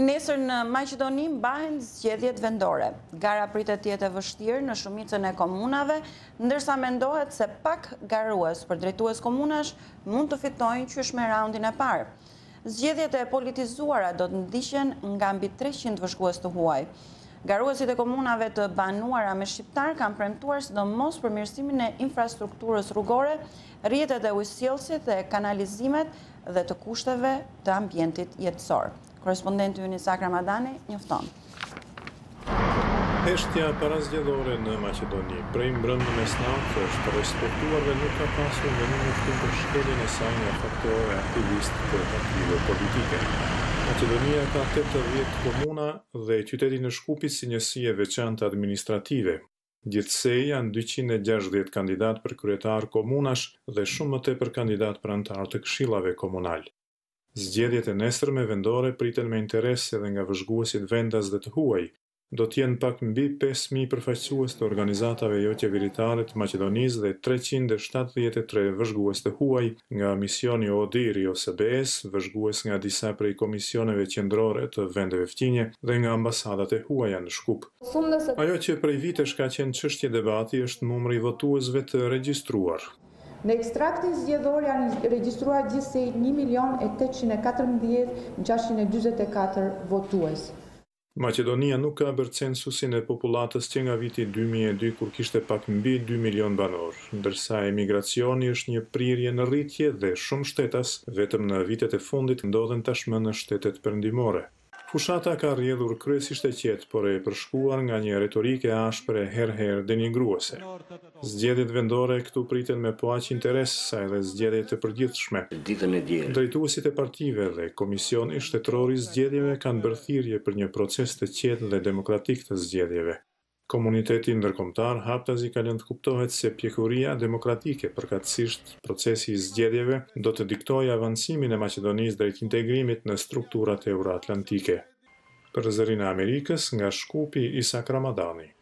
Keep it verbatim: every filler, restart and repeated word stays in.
Nesër në Maqedoni mbahen zgjedhjet vendore. Gara pritet të jetë e vështirë në shumicën e komunave, ndërsa mendohet se pak garues për drejtues komunash mund të fitojnë qysh me raundin e parë. Zgjedhjet e politizuara do të ndiqen nga mbi treqind vëzhgues të huaj. Garuesit e komunave të banuara me shqiptar kanë premtuar sidomos përmirësimin e infrastrukturës rrugore, rrjetet e ujësjellësit dhe kanalizimet dhe të kushteve të ambientit jetësor. Korespondenti ynë Isak Ramadani njofton. Heshtja parazgjedhore në Maqedoni prej mbrëmje mesnatë është respektuar dhe nuk ka pasur vendim njoftim për shkeljen e saj nga faktorë aktivistë të partive politike. Maqedonia ka tetëdhjetë komuna dhe qyteti në Shkupi si njësi e veçantë administrative. Gjithsej janë dyqind e gjashtëdhjetë kandidat për kryetar komunash dhe shumë më tepër kandidat për antar të këshillave komunal. Zgjedhjet e nesërme vendore priten me interes edhe nga vëzhguesit vendas dhe të huaj. Do t'jenë pak mbi pesë mijë përfaqësues të organizatave jo qeveritare të Maqedonisë dhe treqind e shtatëdhjetë e tre vëzhgues të huaj nga misioni ODIHR O S B S, vëzhgues nga disa prej komisioneve qendrore të vendeve fqinje dhe nga ambasadat e huaja në Shkup. Ajo që prej vitesh ka qenë çështje debati është numri i votuesve të regjistruar. Në ekstraktin zgjedhor janë regjistruar gjithsej një milion e tetëqind e katërmbëdhjetë mijë gjashtëqind e dyzet e katër votues. Maqedonia nuk ka bërë censusin e popullatës që nga viti dy mijë e dy kur kishte pak mbi dy milion banor, ndërsa emigracioni është një prirje në rritje dhe shumë shtetas vetëm në vitet e fundit ndodhen tashmë në shtetet perëndimore. Fushata ka rrjedhur kryesisht e qetë, por e përshkuar nga një retorike ashpre herë-herë denigruese. Zgjedhjet vendore këtu priten me po aq interes sa edhe zgjedhjet e përgjithshme. Drejtuesit e partive dhe komisioni shtetëror i zgjedhjeve kanë bërë thirrje për një proces të qetë dhe demokratik të zgjedhjeve. Komuniteti ndërkombëtar haptazi ka lënë të kuptohet se pjekuria demokratike, përkatësisht procesi i zgjedhjeve, do të diktojë avancimin e Maqedonisë drejt integrimit në strukturat euroatlantike. Për Zërin e Amerikës, nga Shkupi, Isak Ramadani.